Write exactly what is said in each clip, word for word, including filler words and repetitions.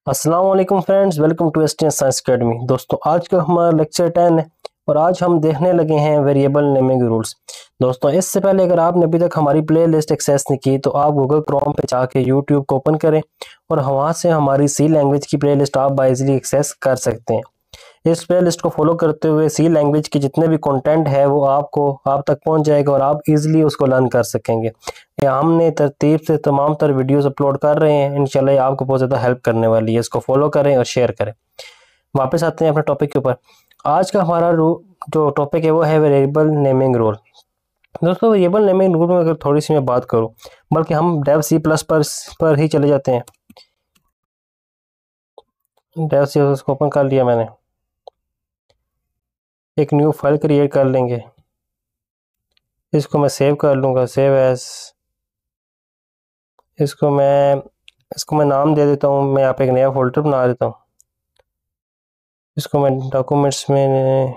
अस्सलाम वालेकुम friends, welcome to STN Science Academy. दोस्तों, आज का हमारा लेक्चर टेन है और आज हम देखने लगे हैं वेरिएबल नेमिंग रूल्स। दोस्तों, इससे पहले अगर आपने अभी तक हमारी प्लेलिस्ट एक्सेस नहीं की तो आप गूगल क्रोम पे जाके यूट्यूब को ओपन करें और वहाँ से हमारी सी लैंग्वेज की प्लेलिस्ट आप बाइजली एक्सेस कर सकते हैं। इस प्ले लिस्ट को फॉलो करते हुए सी लैंग्वेज की जितने भी कंटेंट है वो आपको आप तक पहुंच जाएगा और आप इजीली उसको लर्न कर सकेंगे। ये हमने तरतीब से तमाम तर वीडियोस अपलोड कर रहे हैं, इंशाल्लाह ये आपको बहुत ज़्यादा हेल्प करने वाली है। इसको फॉलो करें और शेयर करें। वापस आते हैं अपने टॉपिक के ऊपर। आज का हमारा जो टॉपिक है वो है वेरिएबल नेमिंग रूल। दोस्तों, वेरिएबल नेमिंग रूल में अगर थोड़ी सी मैं बात करूँ, बल्कि हम डेव सी प्लस पर पर ही चले जाते हैं। डेव सी को ओपन कर लिया मैंने, एक न्यू फाइल क्रिएट कर लेंगे, इसको मैं सेव कर लूँगा, सेव एज। इसको मैं इसको मैं नाम दे देता हूँ, मैं यहाँ पे एक नया फोल्डर बना देता हूँ। इसको मैं डॉक्यूमेंट्स में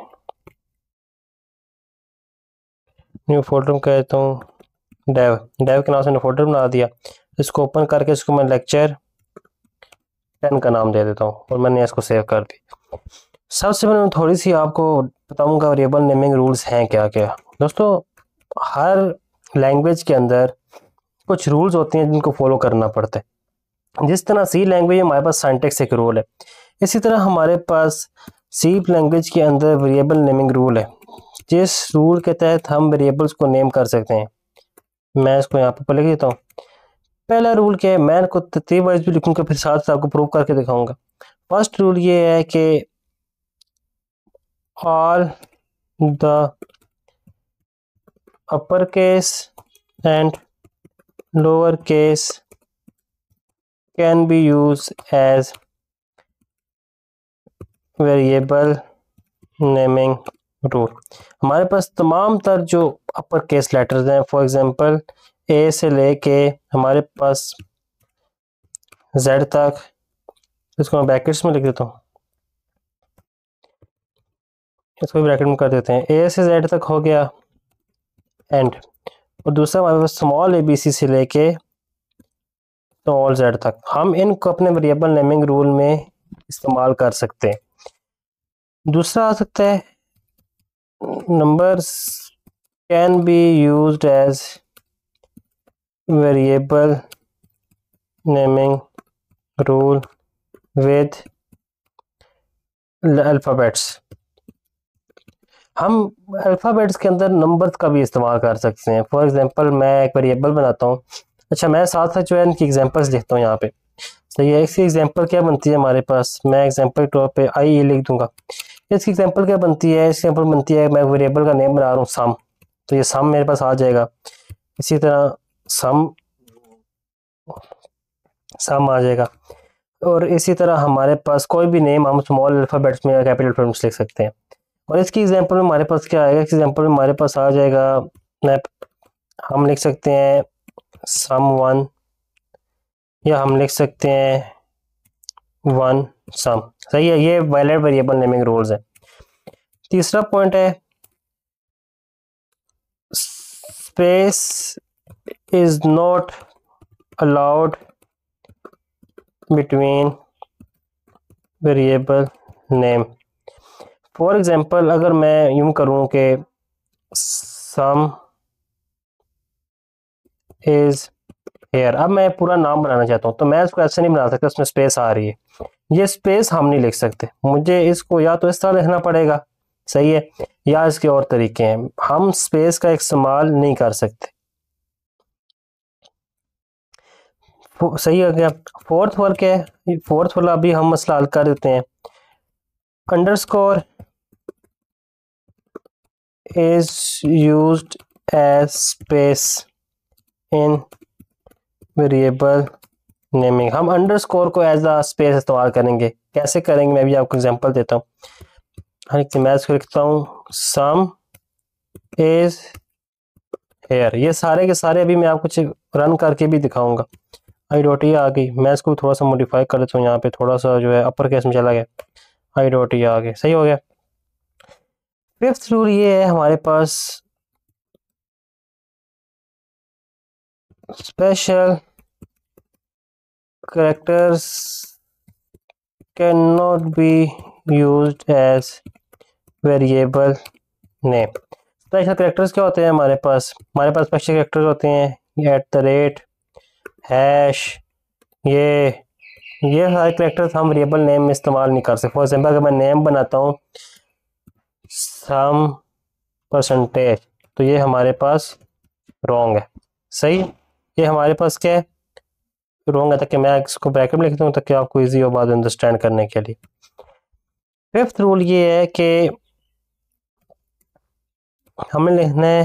न्यू फोल्डर में कह देता हूँ डेव डेव के नाम से फोल्डर बना दिया। इसको ओपन करके इसको मैं लेक्चर टेन का नाम दे देता हूँ और मैंने इसको सेव कर दी। सबसे पहले मैं थोड़ी सी आपको बताऊंगा वेरिएबल नेमिंग रूल्स हैं क्या क्या। दोस्तों, हर लैंग्वेज के अंदर कुछ रूल्स होते हैं जिनको फॉलो करना पड़ता है। जिस तरह सी लैंग्वेज में हमारे पास सिंटैक्स एक रूल है, इसी तरह हमारे पास सी लैंग्वेज के अंदर वेरिएबल नेमिंग रूल है, जिस रूल के तहत हम वेरिएबल्स को नेम कर सकते हैं। मैं इसको यहाँ पर लिख देता हूँ। पहला रूल क्या है, मैं को तरतीब वाइज भी लिखूंगा, फिर साथ साथ आपको प्रूव करके दिखाऊंगा। फर्स्ट रूल ये है कि all the upper case and lower case can be use as variable naming rule. हमारे पास तमाम तर जो अपर केस लेटर्स हैं, फॉर एग्जांपल ए से लेके हमारे पास जेड तक, इसको मैं ब्रैकेट्स में लिख देता हूँ, इसको ब्रैकेट में कर देते हैं। ए से जेड तक हो गया एंड, और दूसरा हमारे पास स्मॉल ए बी सी से लेके स्मॉल जेड तक। हम इनको अपने वेरिएबल नेमिंग रूल में इस्तेमाल कर सकते हैं। दूसरा आ सकता है numbers can be used as variable naming rule with alphabets। हम अल्फ़ाबेट्स के अंदर नंबर्स का भी इस्तेमाल कर सकते हैं। फॉर एग्जांपल, मैं एक वेरिएबल बनाता हूँ। अच्छा, मैं साथ साथ जो है इनकी एग्जांपल्स लिखता हूँ यहाँ पे। सही है। इसकी एग्जांपल क्या बनती है हमारे पास, मैं एग्जांपल के तौर पे आई ए लिख दूंगा। इसकी एग्जांपल क्या बनती है, इसकी एग्जांपल बनती है, मैं वेरिएबल का नेम बना रहा हूँ सम, तो ये सम मेरे पास आ जाएगा। इसी तरह सम सम आ जाएगा। और इसी तरह हमारे पास कोई भी नेम हम स्मॉल अल्फ़ाबेट्स में या कैपिटल अल्फ़ाबेट्स लिख सकते हैं। और इसकी एग्जांपल में हमारे पास क्या आएगा, इस एग्जांपल में हमारे पास आ जाएगा, मैं हम लिख सकते हैं सम वन, या हम लिख सकते हैं वन सम। सही है। ये वैलिड वेरिएबल नेमिंग रूल्स है। तीसरा पॉइंट है space is not allowed between variable name. For example, अगर मैं यूं करूं कि सम इज हेयर, अब मैं पूरा नाम बनाना चाहता हूं तो मैं इसको ऐसे नहीं बना सकता, उसमें स्पेस आ रही है। ये स्पेस हम नहीं लिख सकते, मुझे इसको या तो इस तरह लिखना पड़ेगा, सही है, या इसके और तरीके हैं। हम स्पेस का इस्तेमाल नहीं कर सकते। सही हो गया। फोर्थ वाला क्या है, फोर्थ वाला अभी हम मसला हल कर देते हैं। Underscore is used as space in variable naming. हम अंडरस्कोर को एज अ स्पेस इस्तेमाल करेंगे। कैसे करेंगे, मैं भी आपको एग्जांपल देता हूँ। हर एक मैं इसको लिखता हूँ सम इज हेयर। ये सारे के सारे अभी मैं आपको कुछ रन करके भी दिखाऊंगा। आई डॉट ई आ गई, मैं इसको थोड़ा सा मॉडिफाई कर देता हूँ, यहाँ पे थोड़ा सा जो है अपर केस में चला गया, आई डॉट ई आ गया, सही हो गया। फिफ्थ रूल ये है हमारे पास special characters can not be used as variable name. Special characters क्या होते हैं हमारे पास? हमारे पास स्पेशल कैरेक्टर्स होते हैं एट द रेट, हैश, ये ये सारे कैरेक्टर्स हम वेरिएबल नेम में इस्तेमाल नहीं कर सकते। फॉर एग्जांपल अगर मैं नेम बनाता हूँ सम परसेंटेज, तो ये हमारे पास रॉन्ग है। सही, ये हमारे पास क्या है? रॉन्ग है। ताकि मैं इसको ब्रैकेट में लिखता हूँ ताकि आपको इजी हो बात अंडरस्टैंड करने के लिए। फिफ्थ रूल ये है कि हमें लिखना है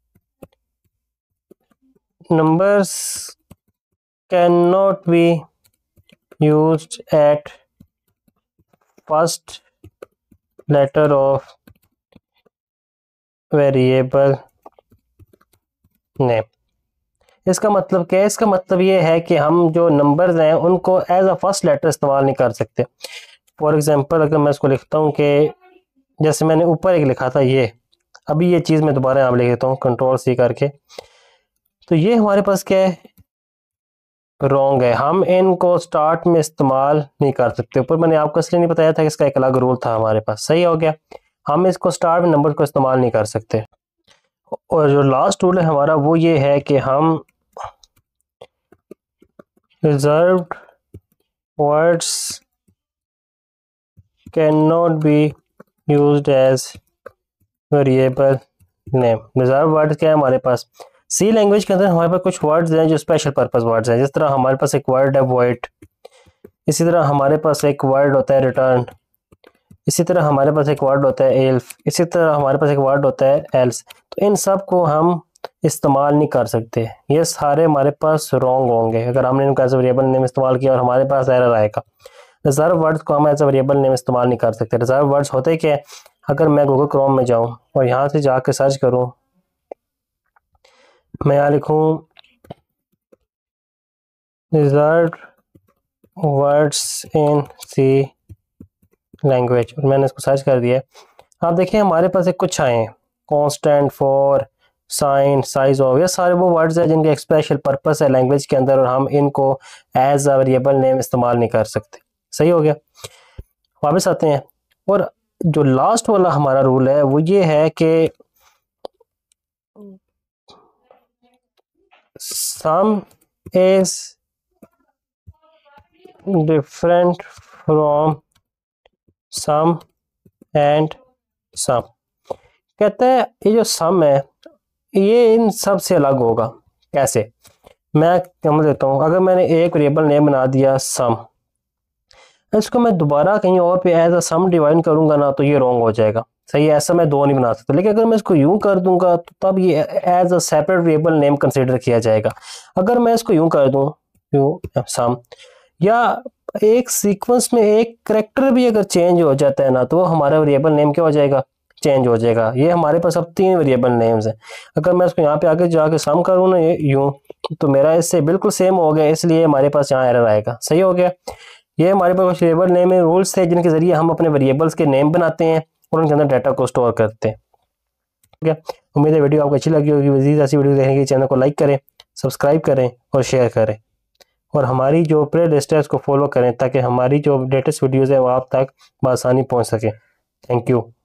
numbers cannot be used at first letter of variable name। इसका मतलब क्या है? इसका मतलब ये है कि हम जो नंबर्स हैं उनको एज अ फर्स्ट लेटर इस्तेमाल नहीं कर सकते। फॉर एग्जांपल अगर मैं इसको लिखता हूँ कि जैसे मैंने ऊपर एक लिखा था ये, अभी ये चीज़ मैं दोबारा यहाँ लिख देता हूँ कंट्रोल सी करके, तो ये हमारे पास क्या है? रॉन्ग है। हम इनको स्टार्ट में इस्तेमाल नहीं कर सकते। ऊपर मैंने आपको इसलिए नहीं बताया था कि इसका एक अलग रूल था हमारे पास। सही हो गया, हम इसको स्टार्ट में नंबर को इस्तेमाल नहीं कर सकते। और जो लास्ट रूल है हमारा वो ये है कि हम reserved words can not be used as variable name. Reserve word क्या है हमारे पास? सी लैंग्वेज के अंदर हमारे पास कुछ वर्ड्स हैं जो स्पेशल पर्पस वर्ड्स हैं। जिस तरह हमारे पास एक वर्ड है वॉइड, इसी तरह हमारे पास एक वर्ड होता है रिटर्न, इसी तरह हमारे पास एक वर्ड होता है एल्फ, इसी तरह हमारे पास एक वर्ड होता है एल्स। तो इन सब को हम इस्तेमाल नहीं कर सकते। ये सारे हमारे पास रॉन्ग होंगे अगर हमने इनको एज वेरिएबल नेम इस्तेमाल किया और हमारे पास एरर आएगा। रिजर्व वर्ड्स को हम एज वेरिएबल नेम इस्तेमाल नहीं कर सकते। रिजर्व वर्ड्स होते क्या है? अगर मैं गूगल क्रोम में जाऊं और यहाँ से जाकर सर्च करूं, मैं यहाँ लिखूं reserve words in C language और मैंने इसको सर्च कर दिया। आप देखिए हमारे पास एक कुछ आए हैं constant, for, sign, size of, ये सारे वो वर्ड्स हैं जिनके एक स्पेशल पर्पस है लैंग्वेज के अंदर और हम इनको एज अ वेरिएबल नेम इस्तेमाल नहीं कर सकते। सही हो गया, वापस आते हैं। और जो लास्ट वाला हमारा रूल है वो ये है कि sum is different from sum and sum. कहते हैं ये जो सम है ये इन सब से अलग होगा। कैसे? मैं समझ देता हूँ। अगर मैंने एक वेरिएबल नेम बना दिया सम, इसको मैं दोबारा कहीं और पे एज अ सम डिवाइड करूंगा ना तो ये रॉन्ग हो जाएगा। सही है, ऐसा मैं दो नहीं बना सकता। लेकिन अगर मैं इसको यूं कर दूंगा तो तब ये as a separate variable name consider किया जाएगा। अगर मैं इसको यूं कर दूं यूं सम, या एक सीक्वेंस में एक करेक्टर भी अगर चेंज हो जाता है ना तो हमारा वेरिएबल नेम क्या हो जाएगा? चेंज हो जाएगा। ये हमारे पास अब तीन वेरिएबल नेम्स हैं। अगर मैं इसको यहाँ पे आगे जाके सम करूँ ना यूं, तो मेरा इससे बिल्कुल सेम हो गया, इसलिए हमारे पास यहाँ एरर आएगा। सही हो गया। ये हमारे पास कुछ वेरिएबल नेम में रूल्स थे जिनके जरिए हम अपने वेरिएबल्स के नेम बनाते हैं और उनके अंदर डाटा को स्टोर करते हैं। ठीक है, उम्मीद है वीडियो आपको अच्छी लगी होगी। मज़ीद ऐसी वीडियो देखने के लिए चैनल को लाइक करें, सब्सक्राइब करें और शेयर करें और हमारी जो प्ले लिस्ट है उसको फॉलो करें ताकि हमारी जो लेटेस्ट वीडियोज़ है वो आप तक बआसानी पहुँच सके। Thank you.